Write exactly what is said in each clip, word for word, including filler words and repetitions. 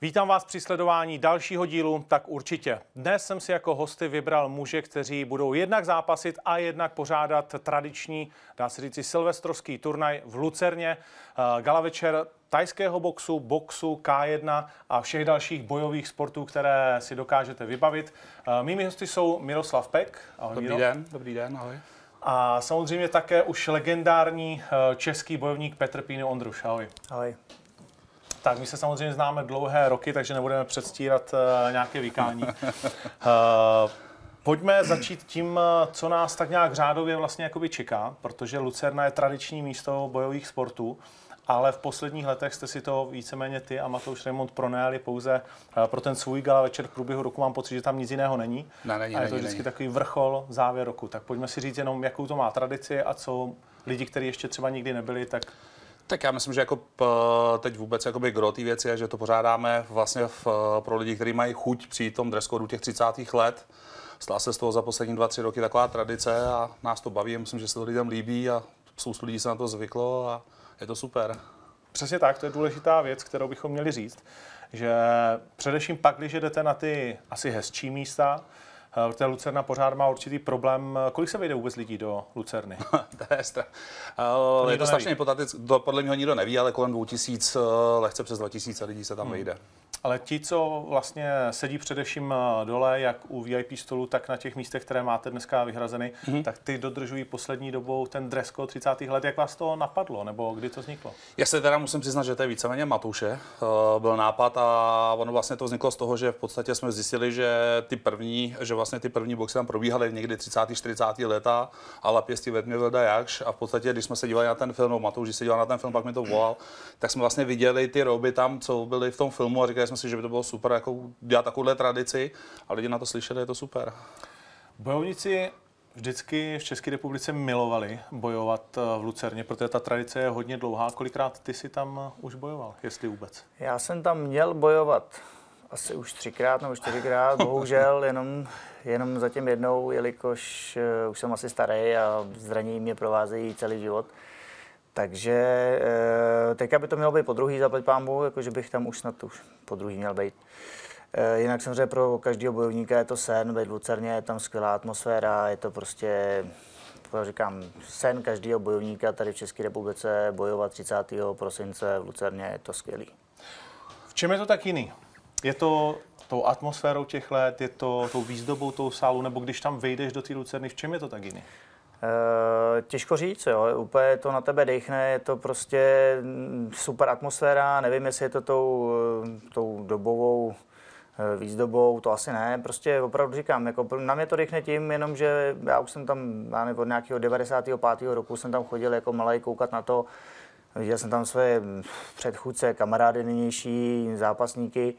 Vítám vás při sledování dalšího dílu Tak určitě. Dnes jsem si jako hosty vybral muže, kteří budou jednak zápasit a jednak pořádat tradiční, dá se říci, silvestrovský turnaj v Lucerně. Gala večer thajského boxu, boxu, K jedna a všech dalších bojových sportů, které si dokážete vybavit. Mými hosty jsou Miroslav Pek. Ahoj, dobrý Miro. den, dobrý den, ahoj. A samozřejmě také už legendární český bojovník Petr Pínu Ondruš. Ahoj. Ahoj. Tak my se samozřejmě známe dlouhé roky, takže nebudeme předstírat uh, nějaké vykání. Uh, pojďme začít tím, co nás tak nějak řádově vlastně jakoby čeká, protože Lucerna je tradiční místo bojových sportů, ale v posledních letech jste si to víceméně ty a Matouš Remont pronajali pouze uh, pro ten svůj gala večer v průběhu roku. Mám pocit, že tam nic jiného není. Ne, není, a je to není, vždycky není. takový vrchol, závěr roku. Tak pojďme si říct jenom, jakou to má tradici a co lidi, kteří ještě třeba nikdy nebyli, tak... Tak já myslím, že jako p, teď vůbec jakoby gro té věci je, že to pořádáme vlastně v, pro lidi, kteří mají chuť při tom dress codu těch třicátých let. Stala se z toho za poslední dva, tři roky taková tradice a nás to baví. Myslím, že se to lidem líbí a spoustu lidí se na to zvyklo a je to super. Přesně tak, to je důležitá věc, kterou bychom měli říct, že především pak, když jdete na ty asi hezčí místa, protože Lucerna pořád má určitý problém. Kolik se vejde vůbec lidí do Lucerny? to je, stra... to je to strašně hypotetické, podle mě nikdo neví, ale kolem dvou tisíc, lehce přes dva tisíce lidí se tam hmm. vejde. Ale ti, co vlastně sedí především dole, jak u V I P stolu, tak na těch místech, které máte dneska vyhrazeny, mm-hmm. tak ty dodržují poslední dobou ten dress code třicátých let. Jak vás to napadlo, nebo kdy to vzniklo? Já se teda musím přiznat, že to je víceméně Matouše. Byl nápad a ono vlastně to vzniklo z toho, že v podstatě jsme zjistili, že ty první, že vlastně ty první boxy tam probíhaly někdy třicátá, čtyřicátá léta, ale pěstí ve tmě velda jakž. A v podstatě, když jsme se dívali na ten film, no Matouš, když se díval na ten film, pak mi to volal, tak jsme vlastně viděli ty roby tam, co byly v tom filmu a říkali jsme si, že by to bylo super jako dělat takovouhle tradici a lidi na to slyšeli, je to super. Bojovníci vždycky v České republice milovali bojovat v Lucerně, protože ta tradice je hodně dlouhá. Kolikrát ty si tam už bojoval, jestli vůbec? Já jsem tam měl bojovat asi už třikrát nebo čtyřikrát, bohužel jenom, jenom zatím jednou, jelikož uh, už jsem asi starý a zranění mě provázejí celý život. Takže uh, teďka by to mělo být po druhý, zaplať pánbůh, jakože bych tam už snad už po druhý měl být. Uh, jinak samozřejmě pro každého bojovníka je to sen, být v Lucerně, je tam skvělá atmosféra, je to prostě, říkám, sen každého bojovníka tady v České republice bojovat třicátého prosince v Lucerně, je to skvělý. V čem je to tak jiný? Je to tou atmosférou těch let, je to tou výzdobou toho sálu, nebo když tam vejdeš do té Lucerny, v čem je to tak jiný? E, těžko říct, jo. Úplně to na tebe dechne, je to prostě super atmosféra, nevím, jestli je to tou, tou dobovou výzdobou, to asi ne, prostě opravdu říkám, jako na mě to dechne tím, jenom že já už jsem tam, já nevím, od nějakého devadesátého pátého roku jsem tam chodil jako malej koukat na to, viděl jsem tam své předchůdce, kamarády nynější, zápasníky.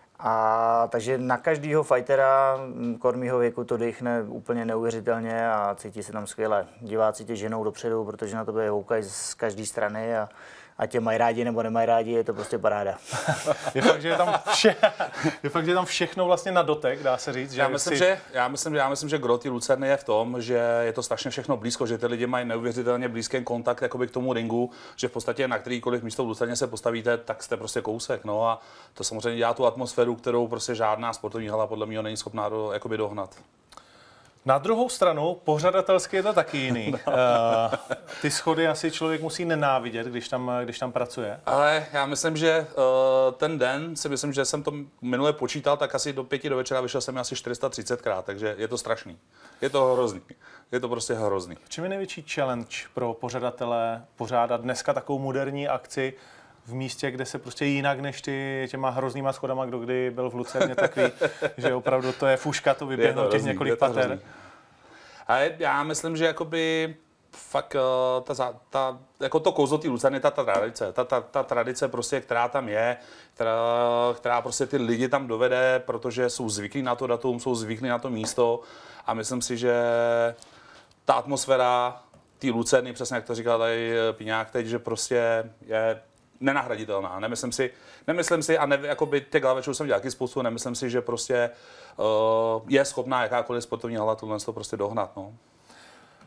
A takže na každého fightera kormího věku to dechne úplně neuvěřitelně a cítí se tam skvěle. Diváci tě ženou dopředu, protože na tebe houkají z každé strany a, a tě mají rádi nebo nemají rádi, je to prostě paráda. Je fakt, že je tam, vše, je fakt, že je tam všechno vlastně na dotek, dá se říct. Že já, myslím, si... že, já, myslím, já myslím, že gro té Lucerny je v tom, že je to strašně všechno blízko, že ty lidi mají neuvěřitelně blízký kontakt jakoby k tomu ringu, že v podstatě na kterýkoliv místo v Lucerně se postavíte, tak jste prostě kousek. No a to samozřejmě dělá tu atmosféru, kterou prostě žádná sportovní hala podle mě není schopná do, jakoby dohnat. Na druhou stranu, pořadatelsky je to taky jiný. No. Uh, ty schody asi člověk musí nenávidět, když tam, když tam pracuje. Ale já myslím, že uh, ten den si myslím, že jsem to minule počítal, tak asi do pěti do večera vyšel jsem asi čtyři sta třicet krát, takže je to strašný. Je to hrozný. Je to prostě hrozný. V čem je největší challenge pro pořadatele pořádat dneska takovou moderní akci v místě, kde se prostě jinak než ty těma hroznýma schodama, kdo kdy byl v Lucerně, tak ví, že opravdu to je fuška, to vyběhnout těch několik pater. A já myslím, že jakoby fakt ta, ta, jako to kouzlo té Lucerny, ta, ta tradice, ta, ta, ta tradice prostě, která tam je, která, která prostě ty lidi tam dovede, protože jsou zvyklí na to datum, jsou zvyklí na to místo a myslím si, že ta atmosféra té Lucerny, přesně jak to říkal tady Píňák teď, že prostě je nenahraditelná. Nemyslím si, nemyslím si a ne, jakoby těch glavečů jsem dělal taky spoustu, nemyslím si, že prostě uh, je schopná jakákoliv sportovní hala tohle to prostě dohnat. No.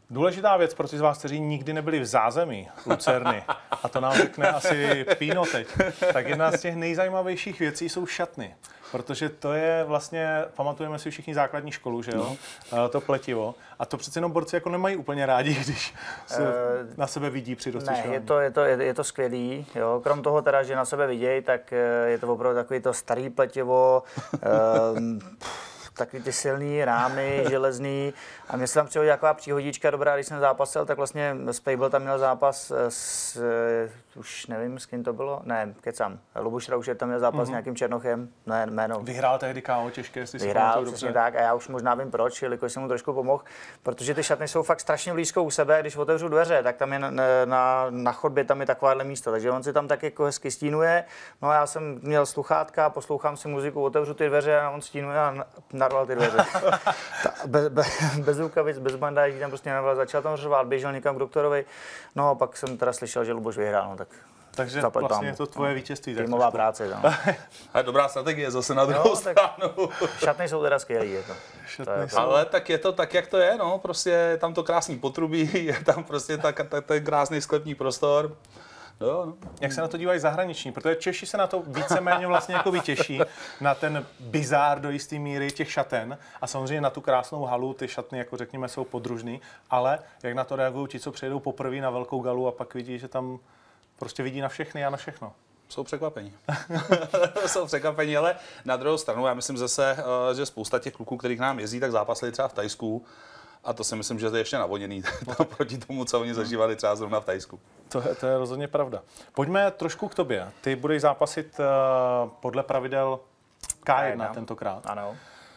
Důležitá věc pro ty z vás, kteří nikdy nebyli v zázemí Lucerny, a to nám řekne asi Píno teď, tak jedna z těch nejzajímavějších věcí jsou šatny. Protože to je vlastně, pamatujeme si všichni základní školu, že jo, no. To pletivo. A to přece jenom borci jako nemají úplně rádi, když se uh, na sebe vidí při dostižování. Ne, je to, je to, je, je to skvělý, jo. Krom toho teda, že na sebe vidějí, tak je to opravdu takový to starý pletivo, um, takový ty silný rámy, železný. A mně se tam přihodí taková příhodička dobrá, když jsem zápasil, tak vlastně Spejbl tam měl zápas s, už nevím, s kým to bylo, ne, kecám, Luboš Raušer tam měl zápas mm-hmm. s nějakým Černochem, ne, jméno. Vyhrál tehdy ká ó těžké, jestli si Vyhrál, přesně tak, a já už možná vím proč, jelikož jsem mu trošku pomohl, protože ty šatny jsou fakt strašně blízko u sebe, když otevřu dveře, tak tam je na, na, na chodbě tam je takováhle místo, takže on si tam tak jako hezky stínuje, no a já jsem měl sluchátka, poslouchám si muziku, otevřu ty dveře a on stínuje a narval ty dveře. Ta, be, be, bez rukavic, bez bandáží, tam prostě narval, začal tam řvát, běžel někam k doktorovi, no a pak jsem teda slyšel, že Luboš vyhrál, no tak. Takže vlastně je to tvoje vítězství. Týmová práce. No. A dobrá strategie zase na druhou no, stranu. Šatny jsou teda skvělý. Je to. To je jsou... Ale tak je to tak, jak to je. No. Prostě je tam to krásný potrubí, je tam prostě ta, ta, ten krásný sklepní prostor. No, no. Jak se na to dívají zahraniční? Protože Češi se na to víceméně vlastně jako vytěší, na ten bizár do jisté míry těch šaten a samozřejmě na tu krásnou halu, ty šatny, jako řekněme, jsou podružný, ale jak na to reagují ti, co přijedou poprvé na velkou galu a pak vidí, že tam prostě vidí na všechny a na všechno. Jsou překvapení. Jsou překvapení, ale na druhou stranu, já myslím zase, že spousta těch kluků, kterých nám jezdí, tak zápasili třeba v Thajsku. A to si myslím, že to je ještě navoněný proti tomu, co oni zažívali třeba zrovna v Thajsku. To je, to je rozhodně pravda. Pojďme trošku k tobě. Ty budeš zápasit uh, podle pravidel ká jedna tentokrát. Ano.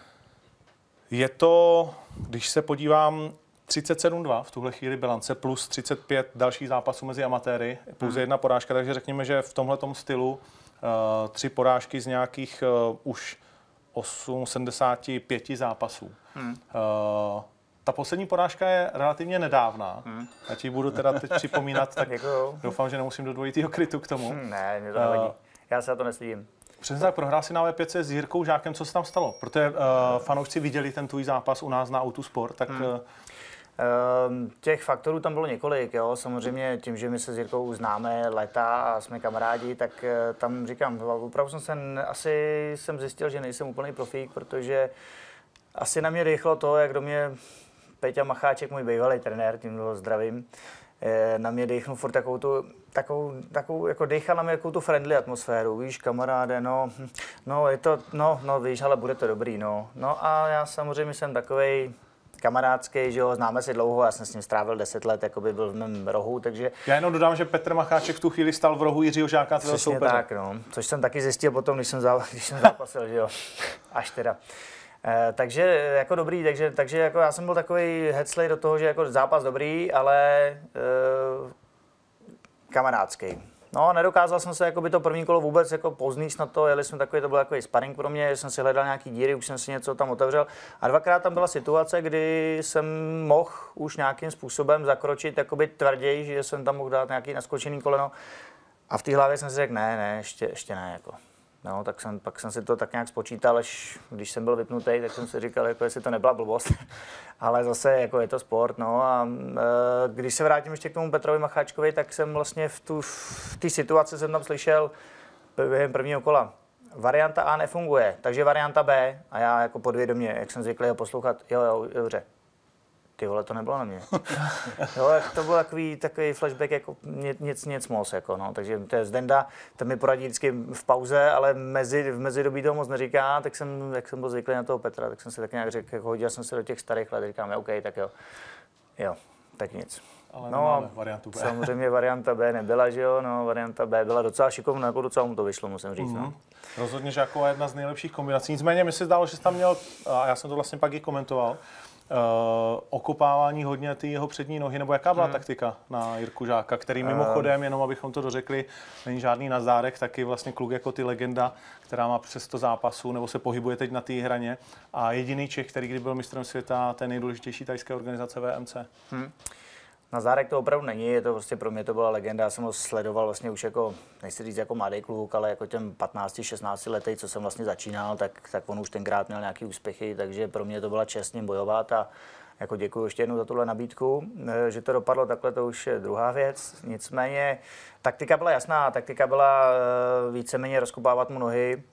Je to, když se podívám, třicet sedm dva v tuhle chvíli bilance plus třicet pět dalších zápasů mezi amatéry, pouze jedna porážka, takže řekněme, že v tomhletom stylu uh, tři porážky z nějakých uh, už sedmdesát pět zápasů. Hmm. Uh, ta poslední porážka je relativně nedávná. Hmm. Já ti budu teda teď připomínat, tak doufám, že nemusím do dvojitýho krytu k tomu. Hmm, ne, mě to nevadí. Uh, Já se na to nestydím. Přesně tak, prohrál si na vé pět s Jirkou Žákem, co se tam stalo? Protože uh, fanoušci viděli ten tvůj zápas u nás na Autosport, tak... Hmm. Uh, Těch faktorů tam bylo několik, jo. Samozřejmě tím, že my se s Jirkou známe léta a jsme kamarádi, tak tam říkám, opravdu jsem se, asi jsem zjistil, že nejsem úplný profík, protože asi na mě rychlo to, jak do mě Peťa Macháček, můj bývalý trenér, tím ho zdravím, na mě dechnul furt takovou tu, takovou, takovou, jako dechal na mě takovou tu friendly atmosféru, víš, kamaráde, no, no, je to, no, no, víš, ale bude to dobrý, no. No a já samozřejmě jsem takovej kamarádský, že jo, známe se dlouho, já jsem s ním strávil deset let, jako by byl v mém rohu, takže... Já jenom dodám, že Petr Macháček v tu chvíli stál v rohu Jiřího Žáka, tvého soupeře. tak, no, což jsem taky zjistil potom, když jsem, zá, když jsem zápasil, že jo, až teda. E, takže jako dobrý, takže, takže jako já jsem byl takový heclej do toho, že jako zápas dobrý, ale e, kamarádský. No, nedokázal jsem se jako by to první kolo vůbec jako poznít na to, jeli jsme takový, to byl takový sparring pro mě, jsem si hledal nějaký díry, už jsem si něco tam otevřel a dvakrát tam byla situace, kdy jsem mohl už nějakým způsobem zakročit jakoby tvrději, že jsem tam mohl dát nějaký naskočený koleno a v té hlavě jsem si řekl, ne, ne, ještě, ještě ne, jako. No, tak jsem, pak jsem si to tak nějak spočítal, až když jsem byl vypnutý, tak jsem si říkal, jako jestli to nebyla blbost. Ale zase jako je to sport, no a e, když se vrátím ještě k tomu Petrovi Macháčkovi, tak jsem vlastně v tu v té situaci jsem tam slyšel během prvního kola. Varianta A nefunguje, takže varianta B a já jako podvědomě, jak jsem zvyklý ho poslouchat, jo, jo, dobře. Ty vole, to nebylo na mě. Jo, to byl takový, takový flashback, jako nic, nic moc, jako no. Takže to je Zdenda, ten mi poradí vždycky v pauze, ale mezi, v mezidobí toho moc neříká, tak jsem, jak jsem byl zvyklý na toho Petra, tak jsem si tak nějak řekl, jako hodil jsem se do těch starých let, říkám, OK, tak jo, jo, tak nic. Ale no, variantu B. Samozřejmě varianta B nebyla, že jo, no, varianta B byla docela šikovná, jako docela mu to vyšlo, musím říct, mm-hmm. no. Rozhodně, že jako jedna z nejlepších kombinací, nicméně mi se zdálo, že jsi tam měl, a já jsem to vlastně pak i komentoval, Uh, okopávání hodně ty jeho přední nohy, nebo jaká byla hmm. taktika na Jirku Žáka, který mimochodem, jenom abychom to dořekli, není žádný nazdárek, taky vlastně kluk jako ty legenda, která má přes sto zápasů, nebo se pohybuje teď na té hraně a jediný Čech, který kdy byl mistrem světa té nejdůležitější thajské organizace V M C. Hmm. Nazdárek to opravdu není, je to prostě pro mě to byla legenda, já jsem ho sledoval vlastně už jako, nechci říct jako mladý kluk, ale jako těm patnácti šestnácti letej, co jsem vlastně začínal, tak, tak on už tenkrát měl nějaký úspěchy, takže pro mě to byla čest s ním bojovat a, jako děkuji ještě jednou za tuhle nabídku. Že to dopadlo takhle, to už je druhá věc. Nicméně taktika byla jasná, taktika byla víceméně rozkopávat mu nohy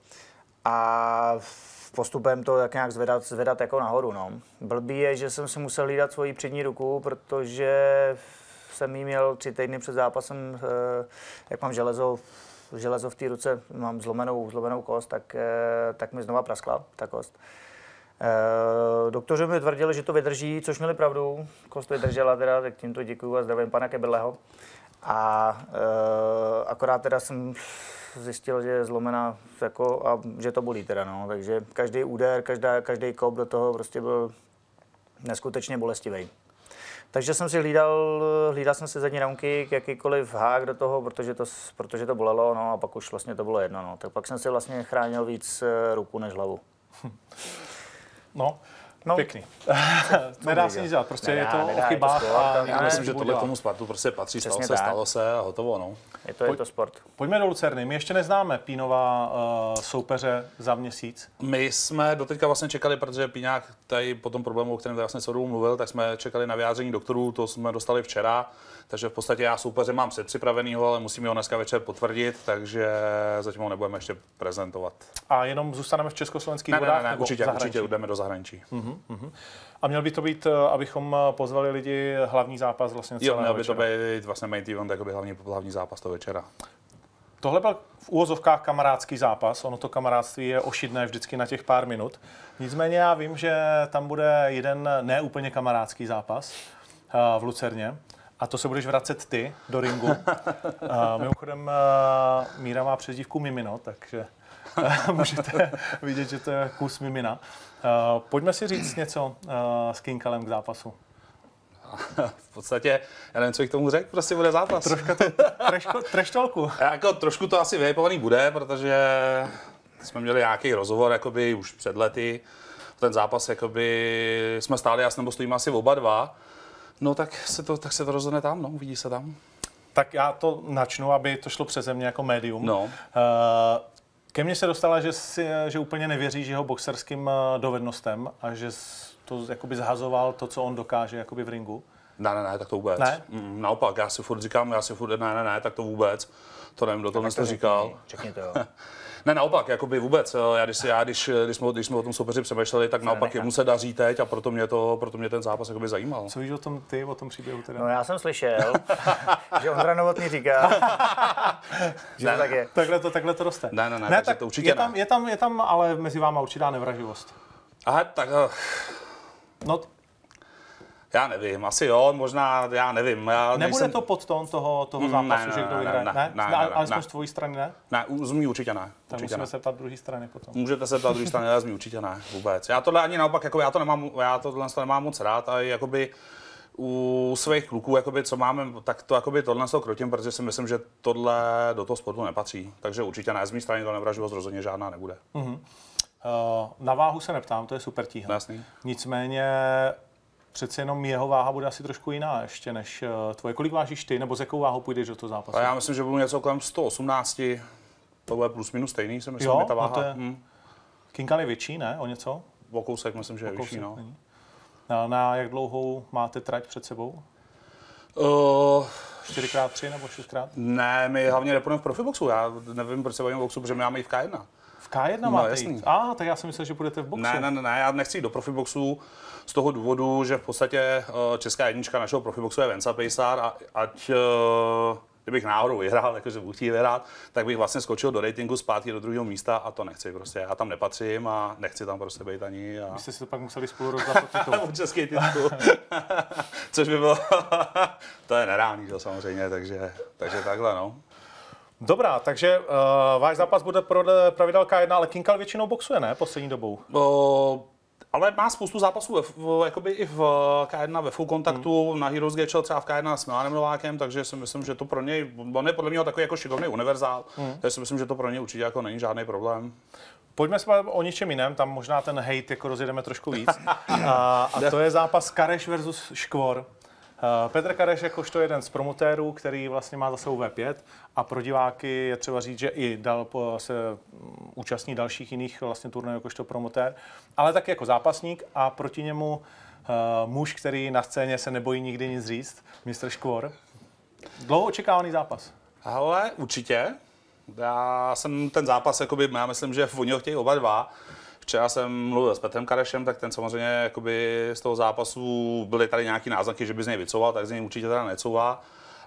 a postupem to tak nějak zvedat, zvedat jako nahoru. No. Blbý je, že jsem si musel hlídat svoji přední ruku, protože jsem jí měl tři týdny před zápasem, jak mám železo, železo v té ruce, mám zlomenou, zlomenou kost, tak, tak mi znova praskla ta kost. Doktoři mi tvrdili, že to vydrží, což měli pravdu. Kost vydržela teda, tak tímto děkuju a zdravím pana Keberleho. A akorát teda jsem zjistil, že je zlomená jako, a že to bolí teda, no. Takže každý úder, každá, každý kop do toho prostě byl neskutečně bolestivý. Takže jsem si hlídal, hlídal jsem si zadní down kick, jakýkoliv hák do toho, protože to, protože to bolelo, no a pak už vlastně to bylo jedno, no. Tak pak jsem si vlastně chránil víc ruku než hlavu. No, No, pěkný. Nedá se nic dělat, prostě nedá, je to nedá, o chybách. je to A Já myslím, že tohle tomu Spartu prostě patří, stalo Přesně se, tak. stalo se a hotovo, no. Je to, je to sport. Pojďme do Lucerny. My ještě neznáme Pínova uh, soupeře za měsíc. My jsme doteďka vlastně čekali, protože Píňák tady po tom problému, o kterém tady vlastně celou mluvil, tak jsme čekali na vyjádření doktorů, to jsme dostali včera, takže v podstatě já soupeře mám předpřipravenýho, ale musím ho dneska večer potvrdit, takže zatím ho nebudeme ještě prezentovat. A jenom zůstaneme v československých Ne, ne, vodách? ne, ne, nebo určitě, v zahraničí? určitě jdeme do zahraničí. Uh-huh, uh-huh. A měl by to být, abychom pozvali lidi, hlavní zápas vlastně celého Jo, měl by to večera. být vlastně main event, jakoby hlavní, hlavní zápas toho večera. Tohle byl v úvozovkách kamarádský zápas, ono to kamarádství je ošidné vždycky na těch pár minut. Nicméně já vím, že tam bude jeden neúplně kamarádský zápas uh, v Lucerně a to se budeš vracet ty do ringu. Uh, mimochodem uh, Míra má přezdívku Mimino, takže uh, můžete vidět, že to je kus Mimina. Uh, pojďme si říct něco uh, s Kinkalem k zápasu. V podstatě, já nevím, co bych tomu řekl, prostě bude zápas. Troška to treštolku. Jako trošku to asi vyhypovaný bude, protože jsme měli nějaký rozhovor jakoby už před lety. Ten zápas jakoby jsme stáli, já s nebo stojíme asi oba dva. No tak se to, tak se to rozhodne tam, no, uvidí se tam. Tak já to načnu, aby to šlo přeze mě jako médium. No. Uh, ke mně se dostala, že, si, že úplně nevěříš jeho boxerským dovednostem a že to jakoby zhazoval to, co on dokáže jakoby v ringu. Ne, ne, ne, tak to vůbec. Ne? Mm, naopak, já si furt říkám, já si furt, ne, ne, ne, tak to vůbec. To nevím, kdo to dnes to říkal. Řekni to, jo. Ne, naopak, jakoby vůbec. Já když, já, když, když, jsme, když jsme o tom soupeři přemýšleli, tak naopak jemu se daří teď a proto mě, to, proto mě ten zápas jakoby zajímal. Co víš o tom ty, o tom příběhu teda? No já jsem slyšel, že Ondra Novotný říká, že to tak je. Takhle to, takhle to roste. Ne, ne, ne, ne takže tak to určitě je tam, ne. je, tam, je tam ale mezi váma určitá nevraživost. Aha, tak uh, No, já nevím, asi jo, možná, já nevím. Já nebude nejsem... to podtón toho, toho Mm, zápasu, ne, že ne, kdo ne, vyhraje? ne, Ne? ne, Ne, ne, alespoň ne. z tvojí strany ne? Ne, z mý určitě ne. Tak Určitě musíme ne. se ptát druhé strany potom. Můžete se ptát druhé strany, ale z mý určitě ne, vůbec. Já tohle ani naopak, jako já to nemám, já tohle to nemám moc rád a jakoby u svých kluků, jakoby, co máme, tak to jakoby tohle to krotím, protože si myslím, že tohle do toho sportu nepatří. Takže určitě ne, z mé strany to nevraživost rozhodně žádná nebude. Uh-huh. Uh, na váhu se neptám, to je super tíha. Jasný. Nicméně přece jenom jeho váha bude asi trošku jiná ještě než uh, tvoje. Kolik vážíš ty, nebo s jakou váhou půjdeš do toho zápasu? A já myslím, že budu něco kolem sto osmnáct, to bude plus minus stejný, si myslím, Jo, je ta váha. no to je- Hmm. Kinkal je větší, ne? O něco? O kousek myslím, že je O vyšší, kousek no. není. Na, na jak dlouhou máte trať před sebou? Uh, čtyři krát tři nebo šest krát? ne, my hlavně nepůjdeme v profiboxu, já nevím, proč se bavíme o boxu, protože my máme i v K jedna. V K jedna No, máte jasný. jít? A, tak já jsem myslel, že budete v boxu. Ne, ne, ne, ne, já nechci jít do profiboxu z toho důvodu, že v podstatě eh, česká jednička našeho profiboxu je Venca Pejsár a ať, eh, kdybych náhodou vyhrál, jakože budu chtít vyhrát, tak bych vlastně skočil do ratingu zpátky do druhého místa a to nechci prostě. Já tam nepatřím a nechci tam prostě být ani. A... Vy jste si to pak museli spolu rozdat o titul. o český titul. Což by bylo, to je nereálný, že, samozřejmě, takže, takže takhle, no. Dobrá, takže uh, váš zápas bude podle pravidel K jedna, ale Kinkal většinou boxuje, ne? Poslední dobou. O, ale má spoustu zápasů v, v, jakoby i v K jedna ve full kontaktu, hmm. na Heroes Gate šel třeba v K jedna s Milanem Novákem, takže si myslím, že to pro něj, on je podle mě takový jako šikovný univerzál, hmm. takže si myslím, že to pro něj určitě jako není žádný problém. Pojďme se bavit o něčem jiném, tam možná ten hate jako rozjedeme trošku víc. A, a to je zápas Kareš versus Škvor. Petr Kareš jakožto jeden z promotérů, který vlastně má za sebou V pět a pro diváky je třeba říct, že i dal se účastní dalších jiných vlastně turnajů jakožto promotér, ale taky jako zápasník a proti němu muž, který na scéně se nebojí nikdy nic říct, mistr Škvor. Dlouho očekávaný zápas. Ale určitě. Já jsem ten zápas, jakoby, já myslím, že oni ho chtějí oba dva. Včera jsem mluvil s Petrem Karešem, tak ten samozřejmě jakoby, z toho zápasu byly tady nějaký náznaky, že by z něj vycouval, tak z něj určitě teda necouvá.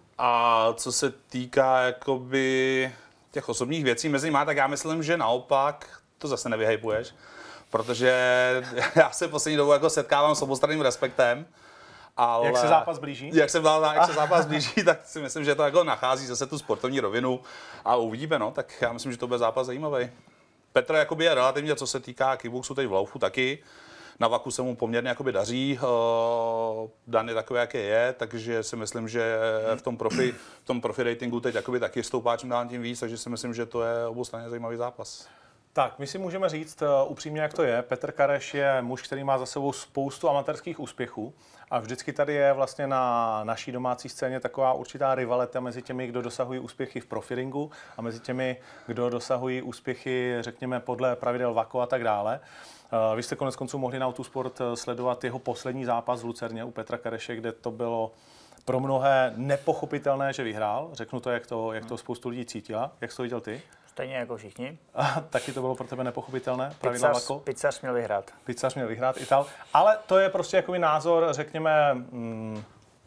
A co se týká jakoby, těch osobních věcí mezi nimi, tak já myslím, že naopak to zase nevyhypuješ, protože já se poslední dobou jako setkávám s obostranným respektem. Ale jak se zápas blíží? Jak se, jak se zápas blíží, tak si myslím, že to jako nachází zase tu sportovní rovinu a uvidíme, no, tak já myslím, že to bude zápas zajímavý. Petr jakoby je relativně, co se týká kickboxu, teď v laufu taky. Na vaku se mu poměrně jakoby daří, uh, Dan je takový, jaký je, takže si myslím, že v tom profi, v tom profi ratingu teď jakoby taky stoupá čím dál tím víc, takže si myslím, že to je oboustranně zajímavý zápas. Tak, my si můžeme říct uh, upřímně, jak to je. Petr Kareš je muž, který má za sebou spoustu amatérských úspěchů a vždycky tady je vlastně na naší domácí scéně taková určitá rivalita mezi těmi, kdo dosahují úspěchy v profiringu a mezi těmi, kdo dosahují úspěchy, řekněme, podle pravidel Vako a tak dále. Uh, vy jste konec konců mohli na Autosport sledovat jeho poslední zápas v Lucerně u Petra Kareše, kde to bylo pro mnohé nepochopitelné, že vyhrál. Řeknu to, jak to, jak to spoustu lidí cítila. Jak jsi to viděl ty? Stejně jako všichni. A taky to bylo pro tebe nepochopitelné? Pravidla Vako? Pizzař měl vyhrát. Pizzař měl vyhrát, Ital. Ale to je prostě jakoby názor, řekněme, mm,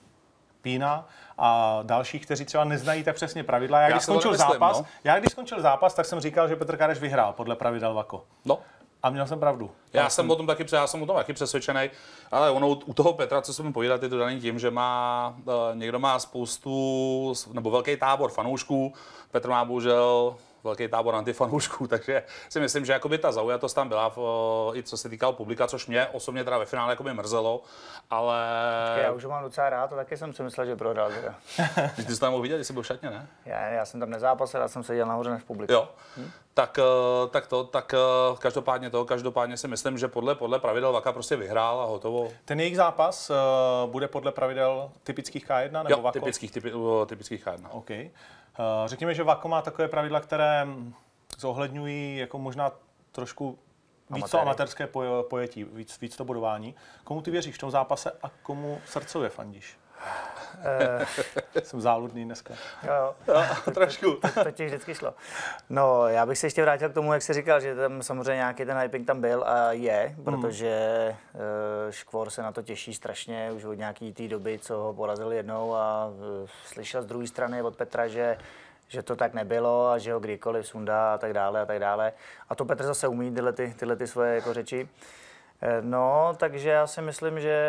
Pína a dalších, kteří třeba neznají tak přesně pravidla. Já, Já když skončil nemyslím, zápas, no. já když skončil zápas, tak jsem říkal, že Petr Kareš vyhrál podle pravidel Vako. No. A měl jsem pravdu. Já jsem... jsem o tom taky, já jsem o tom taky přesvědčený, ale ono u toho Petra, co se mu povídat, je to daný tím, že má, někdo má spoustu, nebo velký tábor fanoušků, Petr má bohužel velký tábor antifanoušků, takže si myslím, že jakoby ta zaujatost tam byla, v, i co se týkalo publika, což mě osobně teda ve finále jakoby mrzelo, ale... Já už ho mám docela rád a taky jsem si myslel, že prohrál teda. Ty jsi tam mohl vidět, jsi byl v šatně, ne? Já, já jsem tam nezápasil, já jsem seděl nahoře v publiku. Jo, hm? tak, tak to, tak každopádně to, každopádně si myslím, že podle, podle pravidel Vaka prostě vyhrál a hotovo. Ten jejich zápas uh, bude podle pravidel typických K jedna nebo jo, Vako? typických, typi, typických K jedna. OK. Uh, řekněme, že Vako má takové pravidla, které zohledňují jako možná trošku víc to amatérské pojetí, víc, víc to bodování. Komu ty věříš v tom zápase a komu srdcově fandíš? Jsem záludný dneska. Jo, jo. To, trošku. To, to, to ti vždycky šlo. No, já bych se ještě vrátil k tomu, jak jsi říkal, že tam samozřejmě nějaký ten hyping tam byl a je, protože uh, Škvor se na to těší strašně už od nějaký té doby, co ho porazili jednou a uh, slyšel z druhé strany od Petra, že že to tak nebylo a že ho kdykoliv sundá a tak dále a tak dále. A to Petr zase umí tyhle, ty, tyhle ty svoje jako řeči. No, takže já si myslím, že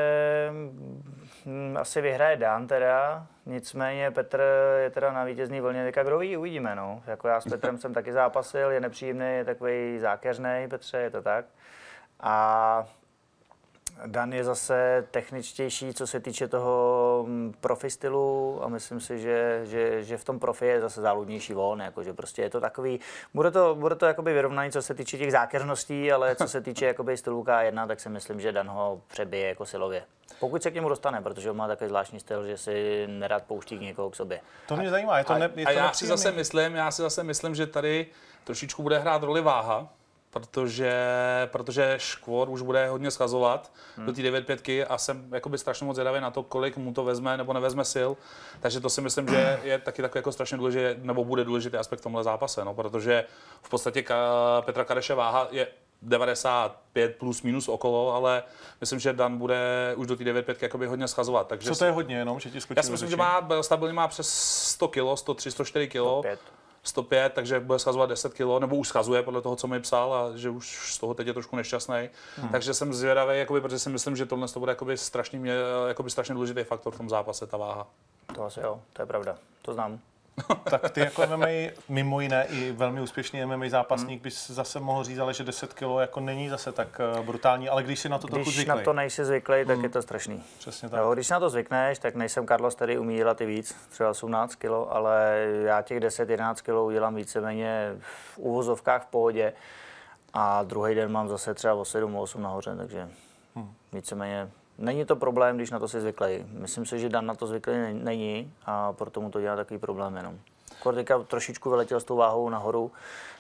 asi vyhraje Dan teda, nicméně Petr je teda na vítězný vlně, teďka kdo ví, uvidíme, no. Jako já s Petrem jsem taky zápasil, je nepříjemný, je takový zákeřnej, Petře, je to tak. A Dan je zase techničtější, co se týče toho profi stylu a myslím si, že, že, že v tom profi je zase záludnější on, jakože prostě je to takový, bude to, bude to jakoby vyrovnaný, co se týče těch zákeřností, ale co se týče jakoby stylu K jedna, tak si myslím, že Dan ho přebije jako silově. Pokud se k němu dostane, protože on má takový zvláštní styl, že si nerad pouští někoho k sobě. To mě zajímá, je to, ne, je to a já si zase myslím, já si zase myslím, že tady trošičku bude hrát roli váha. Protože, protože Škvor už bude hodně schazovat hmm. do té devět pětky a jsem jakoby strašně moc zvědavý na to, kolik mu to vezme nebo nevezme sil. Takže to si myslím, že je taky takový jako strašně důležitý, nebo bude důležitý aspekt v tomhle zápase, no, protože v podstatě Ka- Petra Kareše váha je devadesát pět plus minus okolo, ale myslím, že Dan bude už do té devět pětky jakoby hodně schazovat. Takže co to je hodně jenom, že ti skočím? Já si myslím, že má stabilně má přes sto kilo, sto tři, sto čtyři kilo. sto pět, takže bude schazovat deset kilo, nebo už schazuje podle toho, co mi psal, a že už z toho teď je trošku nešťastný. Hmm. Takže jsem zvědavý, jakoby, protože si myslím, že tohle to bude jakoby strašný, jakoby strašně důležitý faktor v tom zápase, ta váha. To asi jo, to je pravda, to znám. Tak ty jako M M A, mimo jiné i velmi úspěšný M M A zápasník, bys zase mohl říct, ale že deset kilo jako není zase tak brutální, ale když si na to trochu zvyklý. Když na to nejsi zvyklý, tak hmm. je to strašný. Přesně tak. Jo, když na to zvykneš, tak nejsem Carlos, který umí dělat i víc, třeba osmnáct kilo, ale já těch deset jedenáct kilo udělám víceméně v uvozovkách v pohodě a druhý den mám zase třeba o sedm osm nahoře, takže hmm. víceméně není to problém, když na to si zvyklý. Myslím si, že Dan na to zvyklý není a proto mu to dělá takový problém jenom. Kortika trošičku vyletěl s tou váhou nahoru,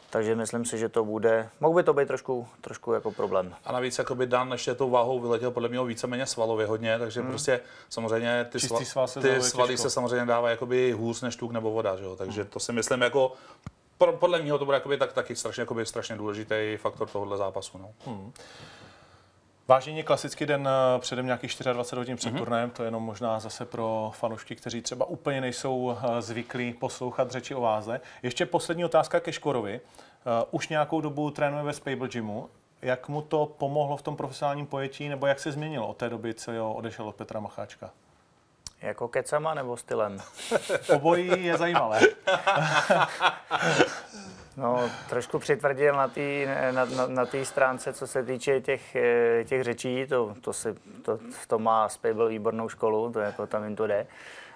Takže myslím si, že to bude, mohl by to být trošku, trošku jako problém. A navíc jakoby Dan ještě tou váhou vyletěl podle mě víceméně svalově hodně, takže hmm. prostě samozřejmě ty, sval, sval se ty svaly těžko. Se samozřejmě dávají jakoby hůř než tuk nebo voda, že jo? Takže hmm. to si myslím jako, podle mě to bude jakoby tak, taky strašně, jakoby strašně důležitý faktor tohohle zápasu. No. Hmm. Vážení, klasický den předem nějakých dvacet čtyři hodin před mm-hmm. turnajem, to je jenom možná zase pro fanoušky, kteří třeba úplně nejsou zvyklí poslouchat řeči o váze. Ještě poslední otázka ke Škorovi. Už nějakou dobu trénuje ve Spable Gymu. Jak mu to pomohlo v tom profesionálním pojetí, nebo jak se změnilo od té doby, co jo, odešel od Petra Macháčka? Jako kecama nebo stylem? Obojí je zajímavé. No, trošku přitvrdil na té na, na, na stránce, co se týče těch, těch řečí, to, to, si, to, to má Spable výbornou školu, to jako tam jim to jde.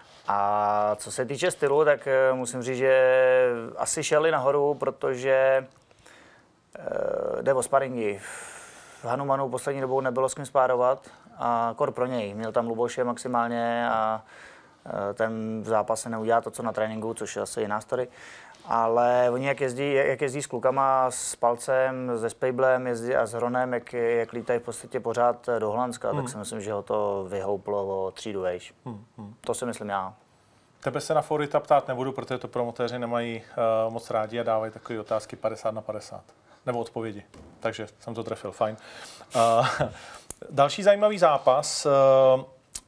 A co se týče stylu, tak musím říct, že asi šeli nahoru, protože uh, jde o sparingy. V Hanumanu poslední dobou nebylo s kým spárovat a kor pro něj. Měl tam Luboše maximálně a ten v zápase neudělá to, co na tréninku, což je asi jiná story. Ale oni, jak jezdí, jak jezdí s klukama, s Palcem, se Spablem jezdí a s Hronem, jak, jak lítají v podstatě pořád do Holandska, hmm. tak si myslím, že ho to vyhouplo o třídu vejš. Hmm. Hmm. To si myslím já. Tebe se na favorita ptát nebudu, protože to promotéři nemají uh, moc rádi a dávají takové otázky padesát na padesát. Nebo odpovědi. Takže jsem to trefil, fajn. Uh, další zajímavý zápas uh,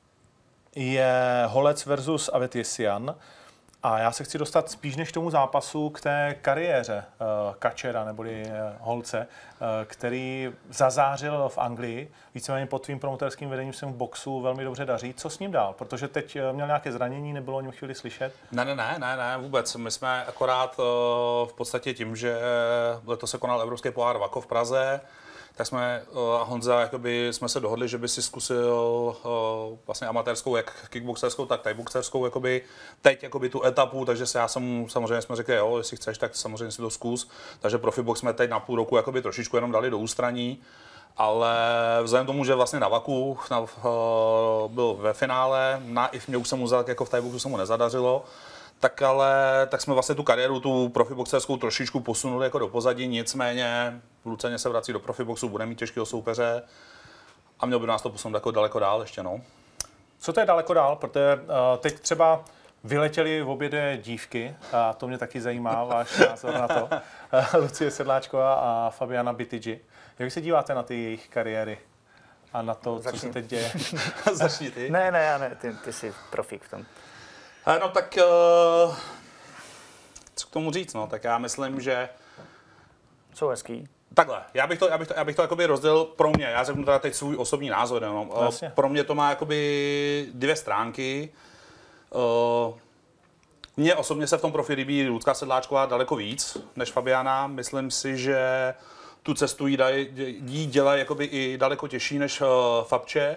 je Holec versus Avetisian. A já se chci dostat spíš než k tomu zápasu k té kariéře uh, Kačera neboli uh, Holce, uh, který zazářil v Anglii. Víceméně pod tvým promotérským vedením se mu v boxu velmi dobře daří. Co s ním dál? Protože teď uh, měl nějaké zranění, nebylo o něm chvíli slyšet. Ne, ne, ne, ne, ne, vůbec. My jsme akorát uh, v podstatě tím, že letos se konal Evropský pohár Vako v Praze, tak jsme a uh, Honza, jakoby, jsme se dohodli, že by si zkusil uh, vlastně amatérskou, jak kickboxerskou, tak thaiboxerskou, jakoby, teď jakoby, tu etapu, takže se já jsem, samozřejmě jsme řekli, jo, jestli chceš, tak samozřejmě si to zkus. Takže profibox jsme teď na půl roku jakoby, trošičku jenom dali do ústraní, ale vzhledem tomu, že vlastně na Vaku na, uh, byl ve finále, na I F mě už se mu jako v thaiboxu se mu nezadařilo, tak ale tak jsme vlastně tu kariéru, tu profiboxerskou trošičku posunuli jako do pozadí, nicméně v Lucerně se vrací do profiboxu, bude mít těžkého soupeře a měl by nás to posunout jako daleko dál ještě, no. Co to je daleko dál? Protože uh, teď třeba vyletěly v obědě dívky a to mě taky zajímá, váš názor na to. Lucie Sedláčková a Fabiana Bitidži. Jak se díváte na ty jejich kariéry a na to, Začni. co se teď děje? Začni ty. Ne, ne, já ne, ty, ty jsi profík v tom. No tak, uh, co k tomu říct, no, tak já myslím, že... Jsou hezký. Takhle, já bych to, já bych to, já bych to jakoby rozdělil pro mě, já řeknu teda teď svůj osobní názor, no. Vlastně. Pro mě to má jakoby dvě stránky. Uh, mně osobně se v tom profi líbí Lucka Sedláčková daleko víc než Fabiana, myslím si, že tu cestu jí, daj, jí dělají jakoby i daleko těžší než uh, Fabče.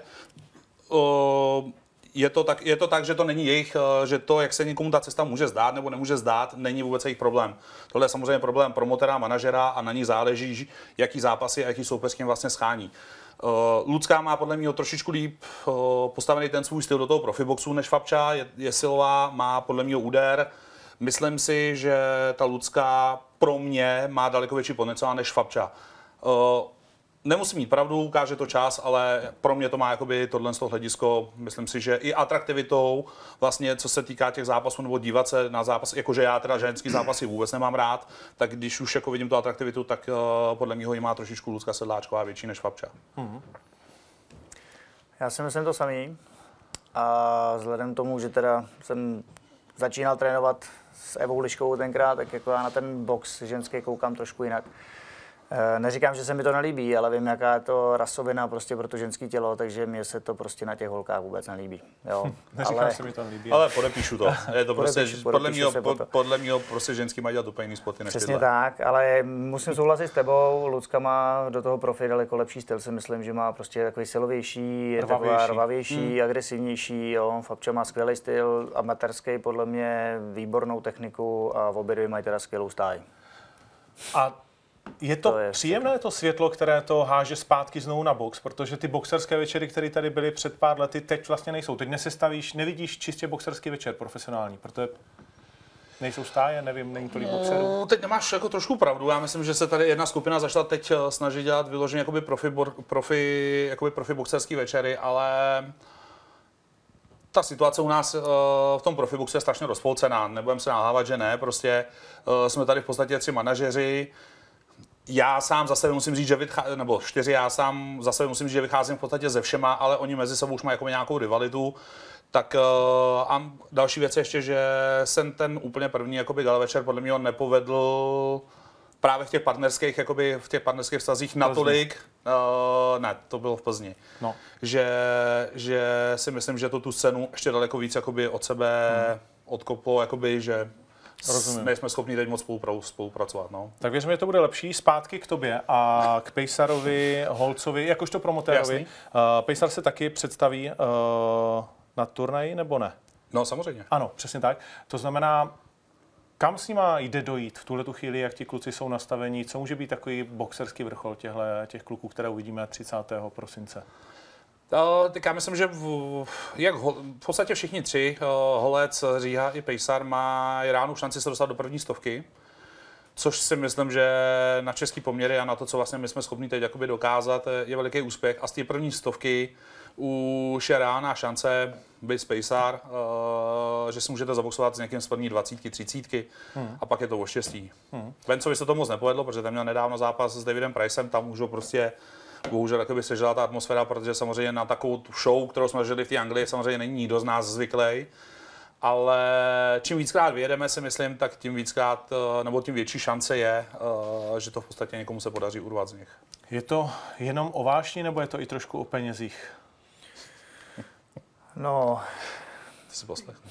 Uh, Je to, tak, je to tak, že to není jejich, že to, jak se někomu ta cesta může zdát nebo nemůže zdát, není vůbec jejich problém. Tohle je samozřejmě problém promotera, manažera a na ní záleží, jaký zápasy a jaký soupeř k něm vlastně schání. Uh, Lucka má podle mě trošičku líp uh, postavený ten svůj styl do toho profiboxu než Fabča, je, je silová, má podle mě úder. Myslím si, že ta Lucka pro mě má daleko větší potenciál než Fabča. Uh, Nemusí mít pravdu, ukáže to čas, ale pro mě to má jakoby tohle z toho hledisko, myslím si, že i atraktivitou, vlastně co se týká těch zápasů, nebo dívat se na zápas, jakože já teda ženský zápasy vůbec nemám rád, tak když už jako vidím tu atraktivitu, tak uh, podle mě ho má trošičku Lucka Sedláčková větší než Fabča. Mm-hmm. Já si myslím to samý a vzhledem k tomu, že teda jsem začínal trénovat s Evou Liškovou tenkrát, tak jako já na ten box ženský koukám trošku jinak. Neříkám, že se mi to nelíbí, ale vím, jaká je to rasovina prostě pro to ženské tělo, takže mně se to prostě na těch holkách vůbec nelíbí. Jo. Neříkám, ale... že se mi to nelíbí. Ale podepíšu to. Je to prostě, podepíšu, podle mě, podepíšu podle mě prostě ženský mají dělat úplně jiný spoty než Přesně tyhle. tak, ale musím souhlasit s tebou, Lucka má do toho profi daleko lepší styl, si myslím, že má prostě takový silovější, je taková rvavější, hmm. agresivnější, jo. Fabča má skvělý styl, amatérský podle mě, výbornou techniku a obě dvě mají teda skvělou stáj. A je to, to je příjemné super. To světlo, které to háže zpátky znovu na box, protože ty boxerské večery, které tady byly před pár lety, teď vlastně nejsou. Teď nesestavíš, nevidíš čistě boxerský večer profesionální, protože Nejsou stáje, nevím, není tolik boxerů. No, teď nemáš jako trošku pravdu. Já myslím, že se tady jedna skupina začala teď snažit dělat vyloženě jakoby profi, profi, jakoby profi boxerský večery, ale ta situace u nás uh, v tom profiboxu je strašně rozpolcená. Nebudeme se nahávat, že ne. Prostě uh, jsme tady v podstatě tři manažeři. Já sám za sebe musím říct, že vycházím, nebo čtyři, já sám za sebe musím říct, že vycházím v podstatě ze všema, ale oni mezi sebou už mají jako nějakou rivalitu. Tak uh, a další věc je ještě, že jsem ten úplně první jakoby gala večer podle mě nepovedl právě v těch partnerských, jakoby v těch partnerských vztazích natolik, uh, ne, to bylo v Plzni, no. že, že si myslím, že to tu scénu ještě daleko víc jakoby od sebe hmm. odkoplo, jakoby, že Rozumím. nejsme schopni teď moc spolupracovat. No. Tak věřím, že to bude lepší. Zpátky k tobě a k Pejsarovi, Holcovi, jakožto promotérovi. Uh, Pejsar se taky představí uh, na turnaji, nebo ne? No, samozřejmě. Ano, přesně tak. To znamená, kam s nima jde dojít v tuhletu chvíli, jak ti kluci jsou nastavení? Co může být takový boxerský vrchol těhle, těch kluků, které uvidíme třicátého prosince? Uh, tak já myslím, že v, jak ho, v podstatě všichni tři, uh, Holec, Říha i Pejsar, mají reálnou šanci se dostat do první stovky, což si myslím, že na český poměry a na to, co vlastně my jsme schopni teď jakoby dokázat, je veliký úspěch. A z té první stovky už je reálná šance být Pejsar, uh, že si můžete zaboxovat s někým z první dvacítky, třicítky hmm. a pak je to o štěstí. Hmm. Vencovi se to moc nepovedlo, protože tam měl nedávno zápas s Davidem Pricem, tam už ho prostě bohužel jakoby sežila ta atmosféra, protože samozřejmě na takovou show, kterou jsme žili v té Anglii, samozřejmě není nikdo z nás zvyklý. Ale čím víckrát vyjedeme, si myslím, tak tím víckrát, nebo tím větší šance je, že to v podstatě někomu se podaří urvat z nich. Je to jenom o vášni, nebo je to i trošku o penězích? No, to si poslechnu.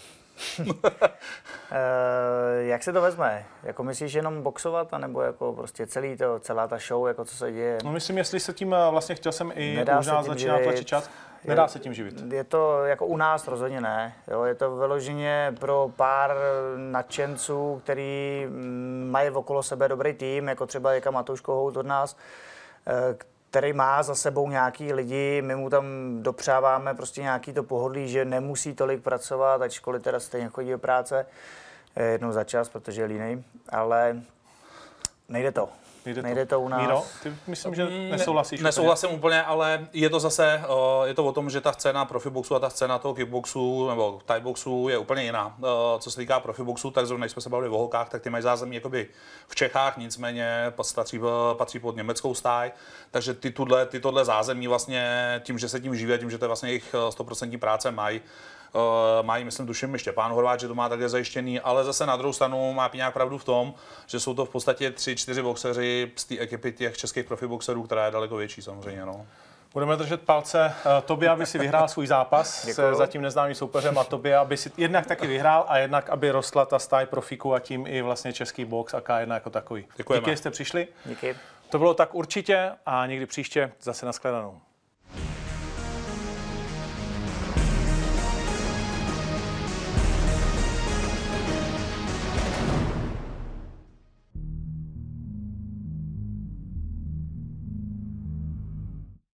e, jak se to vezme? Jako myslíš jenom boxovat, anebo jako prostě celý to, celá ta show, jako co se děje? No myslím, jestli se tím vlastně chtěl jsem i Nedá možná začínat tlačit čas. Nedá je, se tím živit. Je to jako u nás rozhodně ne. Jo, je to vyloženě pro pár nadšenců, který mají okolo sebe dobrý tým, jako třeba Jirka Matouš Kohout od nás, který má za sebou nějaký lidi, my mu tam dopřáváme prostě nějaký to pohodlí, že nemusí tolik pracovat, ačkoliv teda stejně chodí do práce jednou za čas, protože je línej, ale nejde to. Nejde, nejde to u nás. Míro, ty myslím, že nesouhlasíš. Ne, nesouhlasím úplně, ale je to zase, je to o tom, že ta scéna profiboxu a ta scéna toho kickboxu nebo thaiboxu je úplně jiná. Co se týká profiboxu, tak zrovna, když jsme se bavili o holkách, tak ty mají zázemí jakoby v Čechách, nicméně patří, patří pod německou stáj, takže ty, tudle, ty tohle zázemí vlastně tím, že se tím živí, tím, že to je vlastně jejich sto procent práce mají, Uh, mají, myslím, tuším i Štěpán Horváth, že to má takhle zajištěný, ale zase na druhou stranu má nějak pravdu v tom, že jsou to v podstatě tři, čtyři boxeři z té ekipy těch českých profiboxerů, která je daleko větší samozřejmě. No. Budeme držet palce uh, tobě, aby si vyhrál svůj zápas se zatím neznámým soupeřem a tobě, aby si jednak taky vyhrál a jednak, aby rostla ta stáj profíků a tím i vlastně český box a K jedna jako takový. Děkujeme. Díky, že jste přišli. Díky. To bylo tak určitě a někdy příště zase nashledanou.